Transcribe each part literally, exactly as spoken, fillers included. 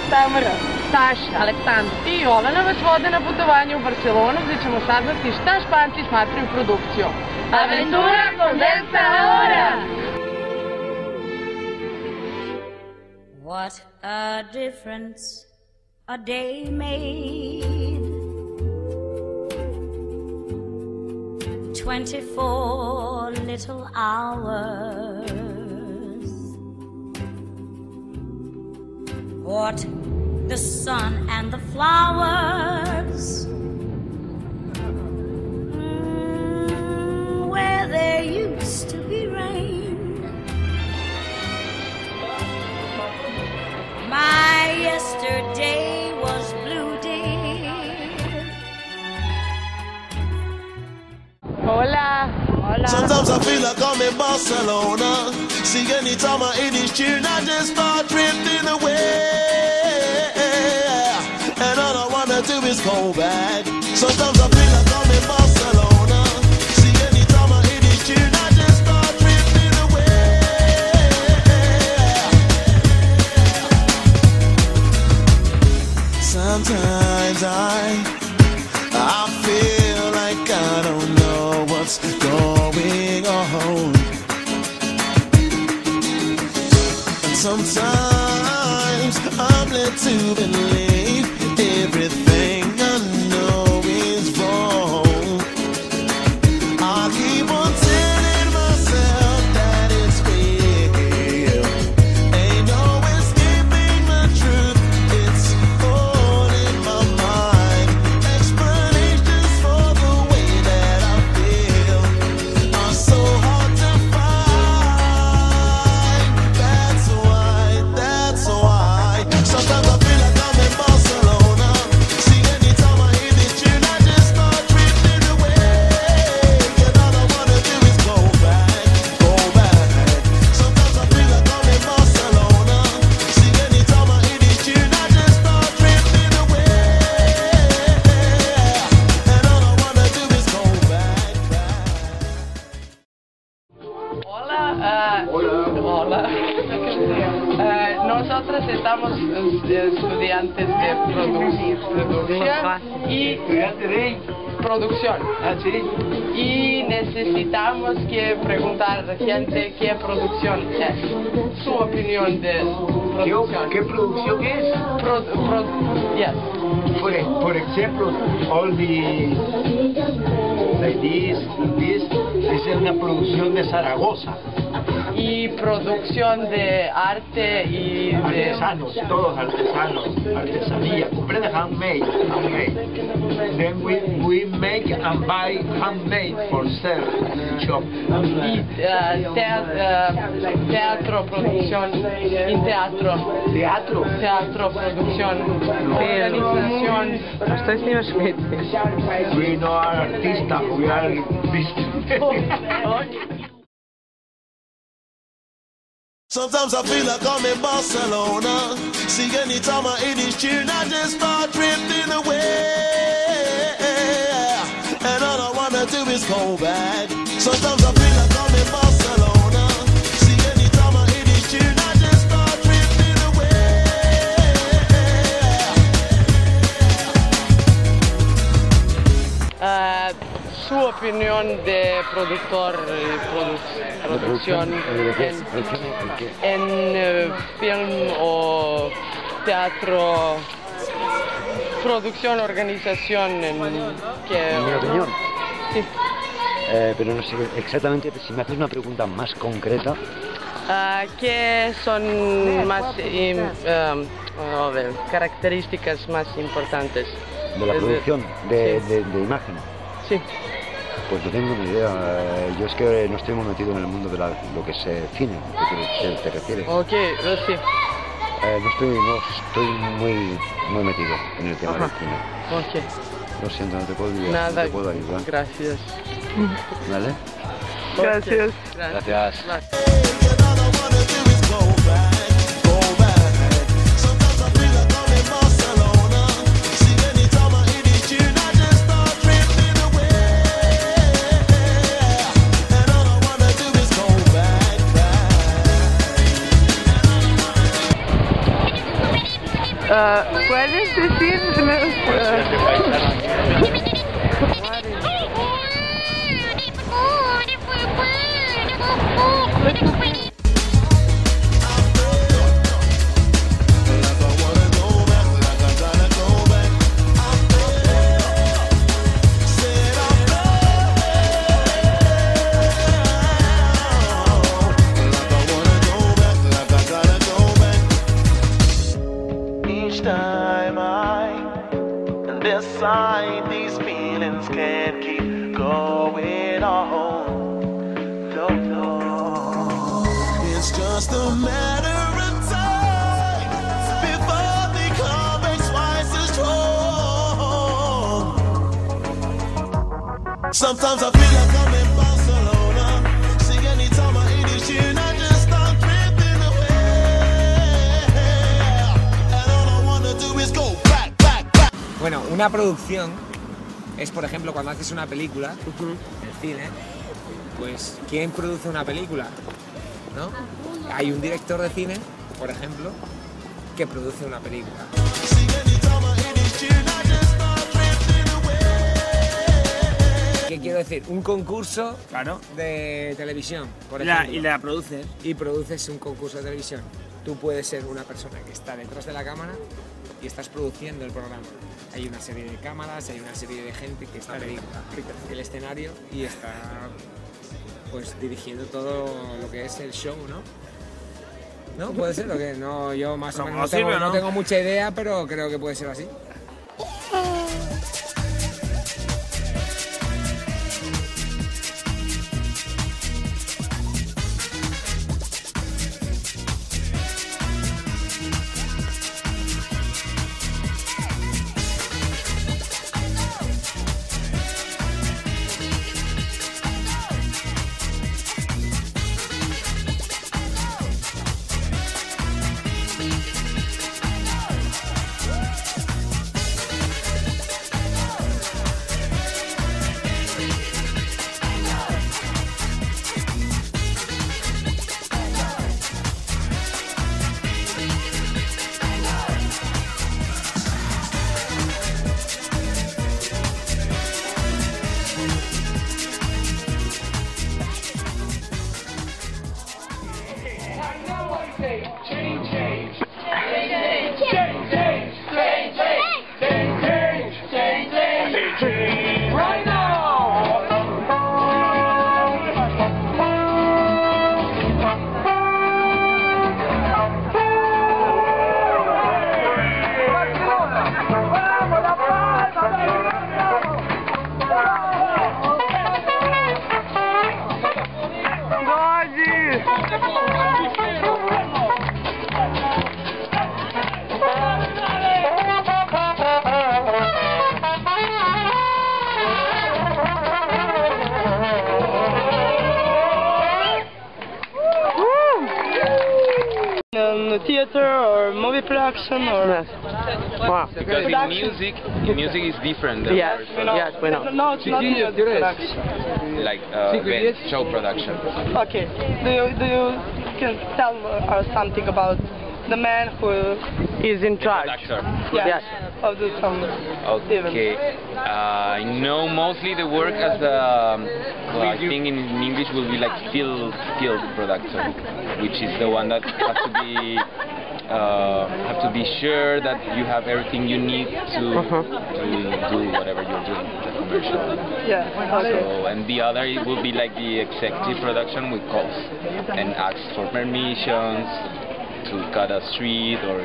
Tamara, Saša, Aleksandar i Jovana vas vode na putovanje u Barcelonu gdje ćemo saznati šta Španci smatraju produkcijom. Aventura comienza ahora! What a difference a day made. Twenty-four little hours. What the sun and the flowers. Mm, where there used to be rain. My yesterday was blue, dear. Hola. Hola. Sometimes I feel like I'm in Barcelona. See, anytime I hear this tune, I just start drifting away. And all I wanna do is go back. Sometimes I feel like I'm in Barcelona. See, anytime I hear this tune, I just start drifting away. Sometimes I, I feel like I don't know what's going on. And sometimes I'm led to believe everything I know is wrong. I keep on telling myself that it's real. Ain't no escaping the truth. It's all in my mind. Explanations for the way that I feel are so hard to find. That's why, that's why. Sometimes I feel like I'm in Barcelona. See, anytime I hear this tune, I just start drifting away. And all I wanna do is go back, go back. Sometimes I feel like I'm in Barcelona. See, anytime I hear this tune, I just start drifting away. And all I wanna do is go back, back. Hola. Uh, hola. Uh, nosotros estamos eh, estudiantes de producción y producción. Ah, sí. Y necesitamos que preguntar a la gente qué producción es. Su opinión de producción. ¿Qué producción es? Pro, pro, yes. Por, e- por ejemplo, all the like this, this, esa es una producción de Zaragoza. Y producción de arte y de... Artesanos, todos artesanos, artesanía, comprende handmade, handmade. Then we, we make and buy handmade for sale shop. Y uh, teatro, teatro, producción, en teatro. Teatro. Teatro, producción, organización. Что с ним шведский? We no are artistas, we are business. Sometimes I feel like I'm in Barcelona. See, anytime I hear this tune, I just start drifting away. And all I wanna do is go back. Sometimes I feel like I'm in Barcelona. See, anytime I hear this tune, I just start drifting away. Uh, su opinión de productor y produ- producción en, en eh, film o teatro, producción, organización, en que... En mi opinión. Sí. Eh, pero no sé exactamente, si me haces una pregunta más concreta. Uh, ¿Qué son más im, um, a ver, características más importantes De la de- producción de, sí. de, de imagen. Sí. Pues no tengo ni idea. Eh, Yo es que no estoy muy metido en el mundo de la- lo que es eh, cine, ¿qué te, te refieres? Ok, eh, sí. Eh, no estoy, no estoy muy, muy metido en el tema Ajá. del cine. Ok. Lo siento, no te puedo ayudar. Nada. No te puedo ayudar. Gracias. ¿Vale? Gracias. Gracias. And all I wanna do is go back, go back. Sometimes I feel like I'm in Barcelona. See, anytime I hear this tune, I just start drifting away. And all I wanna do is go back, back. Uh, Uh, ¿Puedes decirnos? Each time I decide these feelings can't keep going on. No, no. It's just a matter of time before they come back twice as strong. Sometimes I feel like I'm in Barcelona. See, anytime I hear this tune, I just start drifting away. And all I wanna do is go back, back, back. Bueno, una producción es, por ejemplo, cuando haces una película, uh-huh, en el cine, pues, ¿quién produce una película? ¿No? Hay un director de cine, por ejemplo, que produce una película. ¿Qué quiero decir? Un concurso, claro, de televisión, por ejemplo. La, y la produces. Y produces un concurso de televisión. Tú puedes ser una persona que está detrás de la cámara y estás produciendo el programa. Hay una serie de cámaras, hay una serie de gente que está en el escenario y está, pues, dirigiendo todo lo que es el show, ¿no? ¿No? ¿Puede ser o qué? No, yo más o menos no tengo, no tengo mucha idea, pero creo que puede ser así. Theater or movie production or yes. Wow. Because in music, in music is different than yes, we know. yes, we know. No, it's not music production. Like uh, event, show production. Okay. Do you do you can tell us something about the man who is in charge? Producer. Yeah, yes. of the song. Okay. Uh, I know mostly the work as a, well, I think in English will be like still still production, which is the one that has to be uh, have to be sure that you have everything you need to uh-huh. to do whatever you're doing, the commercial. Yeah. Okay. So, and the other it will be like the executive production with calls and ask for permissions to cut a street or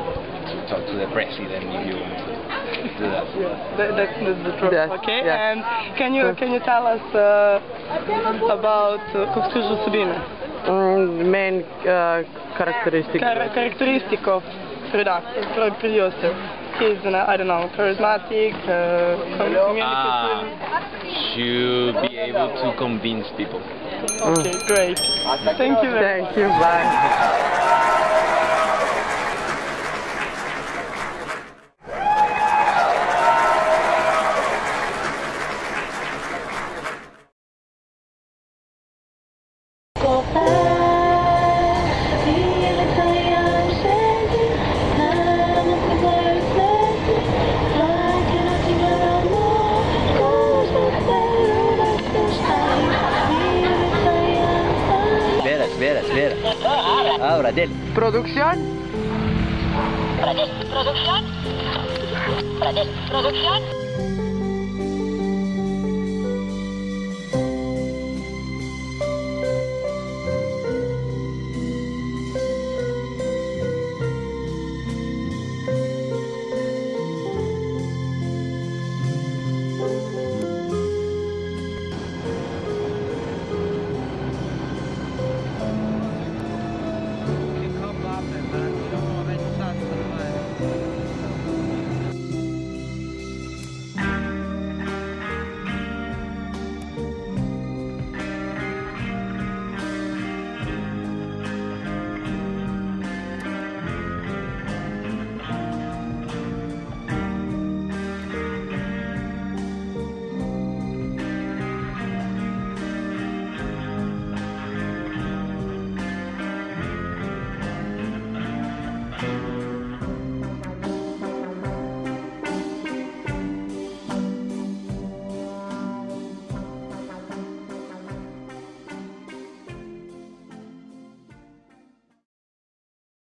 to talk to the president if you want to do that. Yeah, that, that's the truth. Yes, okay. yes. And can you can you tell us uh, about как скажу Sabine? Mm, main uh, characteristic. Char characteristic of producer. He's an, I don't know, charismatic, uh, communicative. Ah, should be able to convince people. Okay, great. Thank you very much. Thank you. Bye. Feel it, I am saying, Ah, Bradel. Producción. Bradel, producción. Bradel, producción.